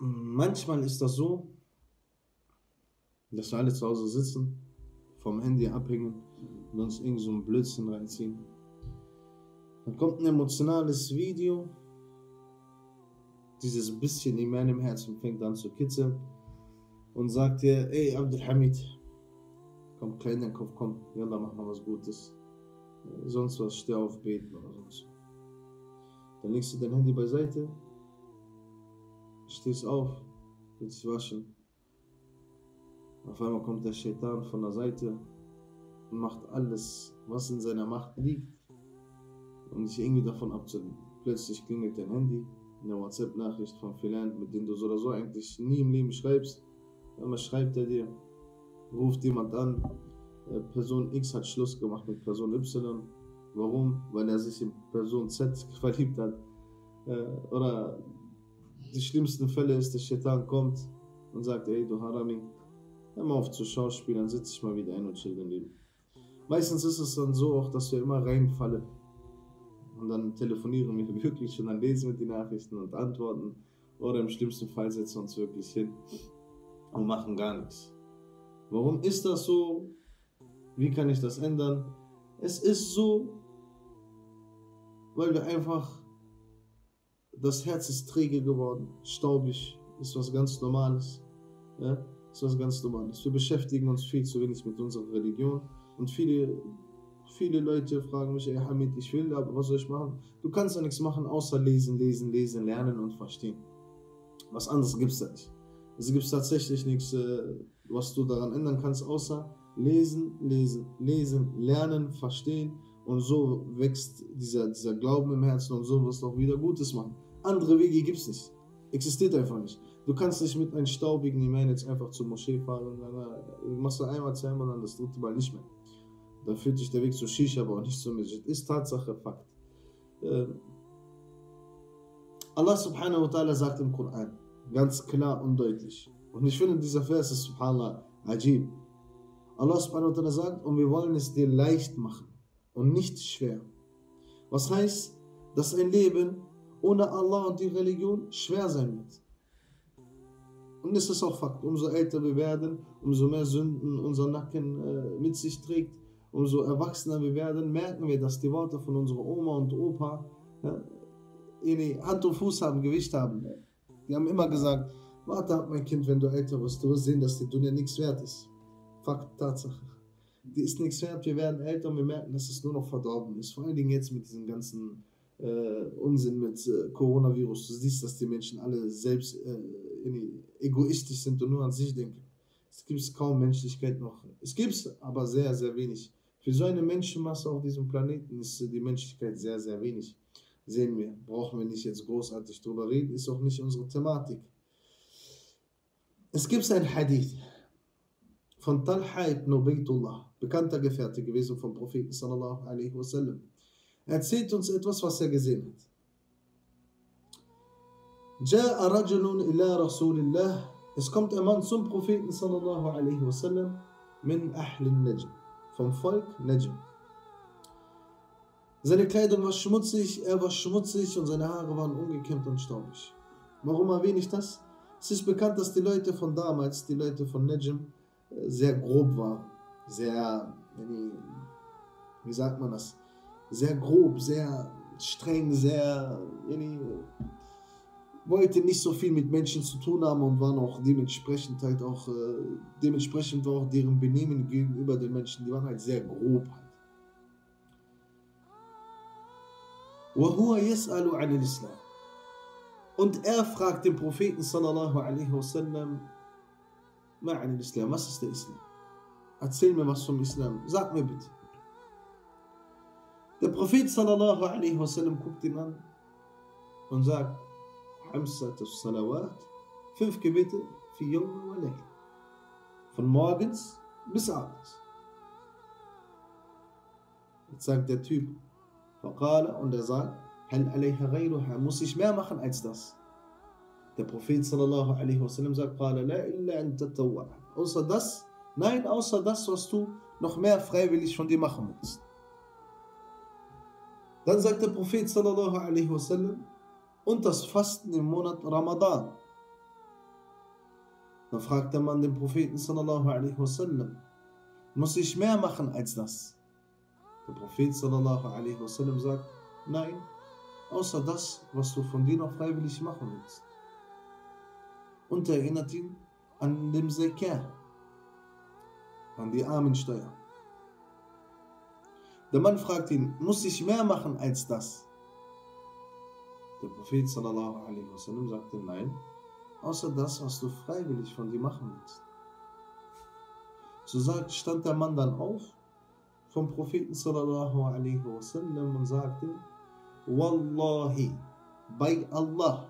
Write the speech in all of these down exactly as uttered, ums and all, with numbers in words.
Manchmal ist das so, dass wir alle zu Hause sitzen, vom Handy abhängen und uns irgend so einen Blödsinn reinziehen. Dann kommt ein emotionales Video, dieses bisschen in meinem Herzen fängt an zu kitzeln und sagt dir, ey Abdelhamid, komm, klein dein Kopf, komm, yalla, mach mal was Gutes. Sonst was, steh auf, beten oder sonst. Dann legst du dein Handy beiseite, stehst auf, willst dich waschen. Auf einmal kommt der Shaitan von der Seite und macht alles, was in seiner Macht liegt, um dich irgendwie davon abzulenken. Plötzlich klingelt dein Handy, eine WhatsApp-Nachricht von Filan, mit dem du so oder so eigentlich nie im Leben schreibst. Einmal schreibt er dir, ruft jemand an, Person X hat Schluss gemacht mit Person Y. Warum? Weil er sich in Person Z verliebt hat. Oder die schlimmsten Fälle ist, der Shaitan kommt und sagt, ey du Harami, hör mal auf zu schauspielern, setz dich mal wieder ein und chill dein Leben. Meistens ist es dann so auch, dass wir immer reinfallen. Und dann telefonieren wir wirklich und dann lesen wir die Nachrichten und antworten. Oder im schlimmsten Fall setzen wir uns wirklich hin und machen gar nichts. Warum ist das so? Wie kann ich das ändern? Es ist so, weil wir einfach, das Herz ist träge geworden, staubig, ist was ganz Normales. Ja? Ist was ganz Normales. Wir beschäftigen uns viel zu wenig mit unserer Religion und viele, viele Leute fragen mich, ey Hamid, ich will, aber was soll ich machen? Du kannst ja nichts machen, außer lesen, lesen, lesen, lernen und verstehen. Was anderes gibt es da nicht. Es gibt tatsächlich nichts, was du daran ändern kannst, außer lesen, lesen, lesen, lernen, verstehen, und so wächst dieser, dieser Glauben im Herzen und so wirst du auch wieder Gutes machen. Andere Wege gibt es nicht. Existiert einfach nicht. Du kannst nicht mit einem staubigen Imam jetzt einfach zur Moschee fahren und dann machst du einmal, zweimal, dann das dritte Mal nicht mehr. Dann führt dich der Weg zu Shisha, aber auch nicht zur Masjid. Ist Tatsache, Fakt. Äh, Allah subhanahu wa ta'ala sagt im Koran, ganz klar und deutlich. Und ich finde, dieser Vers ist subhanallah, ajib. Allah subhanahu wa ta'ala sagt, und wir wollen es dir leicht machen und nicht schwer. Was heißt, dass ein Leben ohne Allah und die Religion schwer sein wird. Und es ist auch Fakt, umso älter wir werden, umso mehr Sünden unser Nacken äh, mit sich trägt, umso erwachsener wir werden, merken wir, dass die Worte von unserer Oma und Opa ja, Hand und Fuß haben, Gewicht haben. Die haben immer gesagt, warte ab mein Kind, wenn du älter wirst, du wirst sehen, dass die Dunya nichts wert ist. Fakt, Tatsache. Die ist nichts wert, wir werden älter und wir merken, dass es nur noch verdorben ist. Vor allen Dingen jetzt mit diesem ganzen äh, Unsinn mit äh, Coronavirus. Du siehst, dass die Menschen alle selbst äh, egoistisch sind und nur an sich denken. Es gibt kaum Menschlichkeit noch. Es gibt es, aber sehr, sehr wenig. Für so eine Menschenmasse auf diesem Planeten ist die Menschlichkeit sehr, sehr wenig. Sehen wir, brauchen wir nicht jetzt großartig drüber reden, ist auch nicht unsere Thematik. Es gibt ein Hadith von Talha ibn Ubaydullah, bekannter Gefährte gewesen vom Propheten sallallahu alaihi wasallam. Er erzählt uns etwas, was er gesehen hat. Ja'a rajulun ila Rasulillah. Es kommt ein Mann zum Propheten sallallahu alaihi wasallam min Ahl al-Najm, vom Volk Najm. Seine Kleidung war schmutzig, er war schmutzig und seine Haare waren ungekämmt und staubig. Warum erwähne ich das? Es ist bekannt, dass die Leute von damals, die Leute von Najm, sehr grob waren. Sehr, wie sagt man das? Sehr grob, sehr streng, sehr, wollte nicht so viel mit Menschen zu tun haben und waren auch dementsprechend halt auch, dementsprechend war auch deren Benehmen gegenüber den Menschen, die waren halt sehr grob halt. Und er fragt den Propheten sallallahu alaihi wasallam, was ist der Islam? Erzähl mir was vom Islam, sag mir bitte. Der Prophet sallallahu alaihi wasallam guckt ihn an und sagt, fünf Gebete für Yawm wa Layl, von morgens bis abends. Jetzt sagt der Typ, und er sagt, muss ich mehr machen als das? Der Prophet sallallahu alaihi wasallam sagt, außer das, nein, außer das, was du noch mehr freiwillig von dir machen willst. Dann sagt der Prophet sallallahu alaihi wasallam, und das Fasten im Monat Ramadan. Dann fragt der Mann den Propheten sallallahu alaihi wasallam, muss ich mehr machen als das? Der Prophet sallallahu alaihi wasallam sagt, nein, außer das, was du von dir noch freiwillig machen willst. Und er erinnert ihn an den Zakah, an die Armensteuer. Der Mann fragt ihn, muss ich mehr machen als das? Der Prophet sallallahu alaihi wasallam sagte, nein, außer das, was du freiwillig von dir machen willst. So sagt, stand der Mann dann auf vom Propheten sallallahu alaihi wasallam und sagte, Wallahi, bei Allah,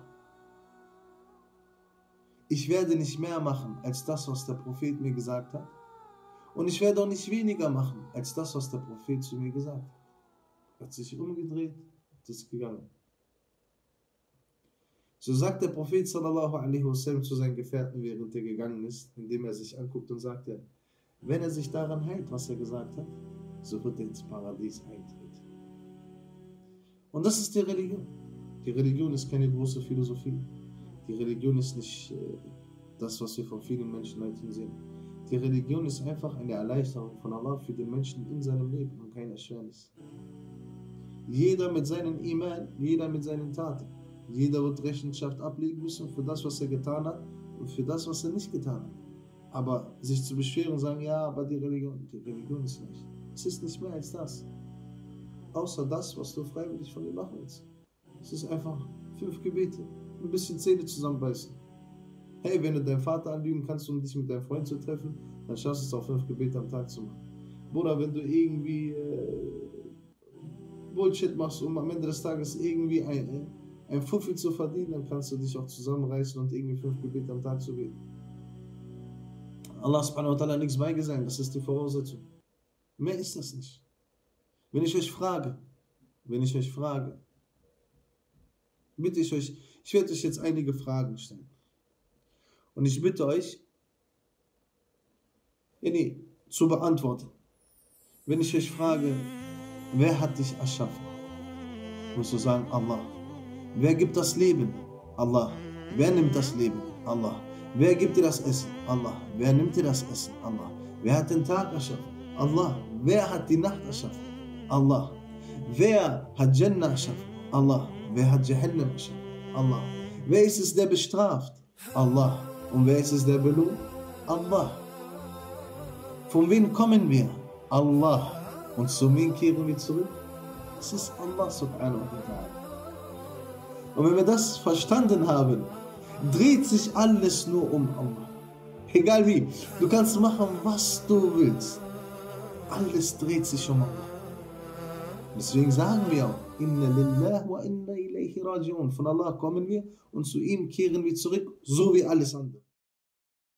ich werde nicht mehr machen als das, was der Prophet mir gesagt hat. Und ich werde auch nicht weniger machen als das, was der Prophet zu mir gesagt hat. Er hat sich umgedreht und ist gegangen. So sagt der Prophet sallallahu alaihi wasallam zu seinen Gefährten, während er gegangen ist, indem er sich anguckt und sagte, wenn er sich daran hält, was er gesagt hat, so wird er ins Paradies eintreten. Und das ist die Religion. Die Religion ist keine große Philosophie. Die Religion ist nicht äh, das, was wir von vielen Menschen heute sehen. Die Religion ist einfach eine Erleichterung von Allah für den Menschen in seinem Leben und kein Erschwernis. Jeder mit seinem Iman, jeder mit seinen Taten. Jeder wird Rechenschaft ablegen müssen für das, was er getan hat und für das, was er nicht getan hat. Aber sich zu beschweren und sagen, ja, aber die Religion, die Religion ist nicht. Es ist nicht mehr als das. Außer das, was du freiwillig von dir machen willst. Es ist einfach fünf Gebete. Ein bisschen Zähne zusammenbeißen. Hey, wenn du deinen Vater anlügen kannst, um dich mit deinem Freund zu treffen, dann schaffst du es auch fünf Gebete am Tag zu machen. Bruder, wenn du irgendwie äh, Bullshit machst, um am Ende des Tages irgendwie ein, äh, ein Fuffi zu verdienen, dann kannst du dich auch zusammenreißen und irgendwie fünf Gebete am Tag zu beten. Allah subhanahu wa ta'ala hat nichts beigesagt, das ist die Voraussetzung. Mehr ist das nicht. Wenn ich euch frage, wenn ich euch frage, bitte ich euch, ich werde euch jetzt einige Fragen stellen. Und ich bitte euch, ja, nee, zu beantworten. Wenn ich euch frage, wer hat dich erschaffen? Musst du sagen, Allah. Wer gibt das Leben? Allah. Wer nimmt das Leben? Allah. Wer gibt dir das Essen? Allah. Wer nimmt dir das Essen? Allah. Wer hat den Tag erschaffen? Allah. Wer hat die Nacht erschaffen? Allah. Wer hat Jannah erschaffen? Allah. Wer hat Jahannam erschaffen? Allah. Wer ist es, der bestraft? Allah. Und wer ist es, der belohnt? Allah. Von wem kommen wir? Allah. Und zu wem kehren wir zurück? Es ist Allah subhanahu wa ta'ala. Und wenn wir das verstanden haben, dreht sich alles nur um Allah. Egal wie. Du kannst machen, was du willst. Alles dreht sich um Allah. Deswegen sagen wir auch, Inna lillah wa inna ilayhi raji'un. Von Allah kommen wir und zu ihm kehren wir zurück, so wie alles andere.